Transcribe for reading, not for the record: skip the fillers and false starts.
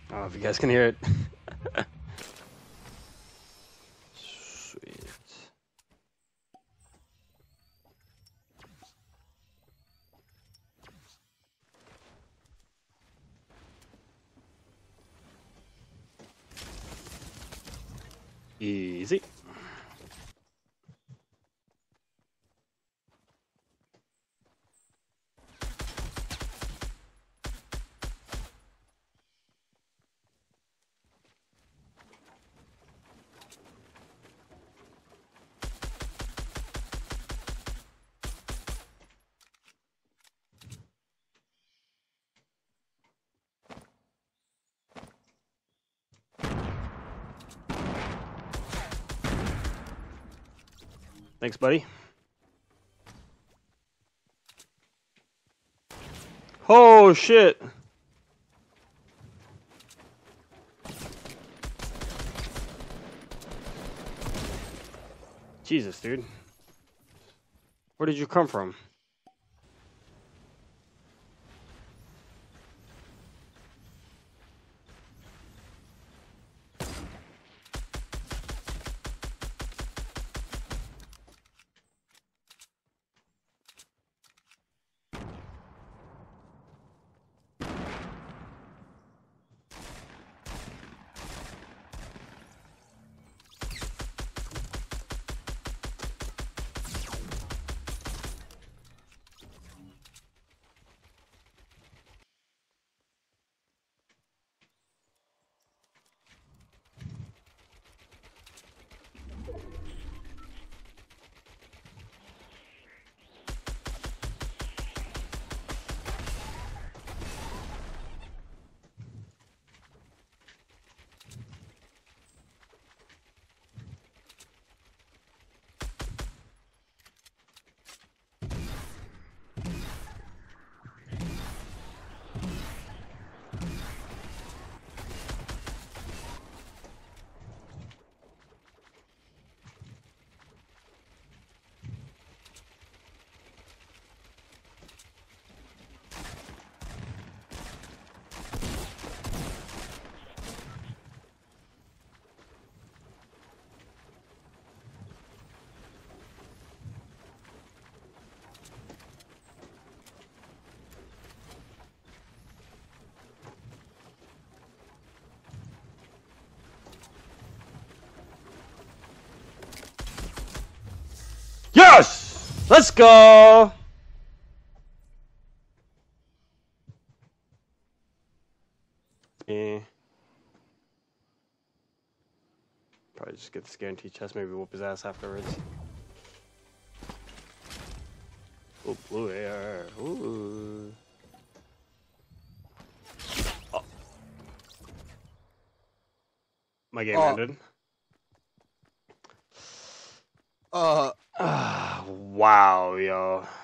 I don't know if you guys can hear it. Sweet. Easy. Thanks, buddy. Oh, shit. Jesus, dude. Where did you come from? Yes! Let's go! Yeah. Probably just get this guaranteed chest, maybe whoop his ass afterwards. Oh, blue air. Ooh. Oh. My game ended. Wow, yo.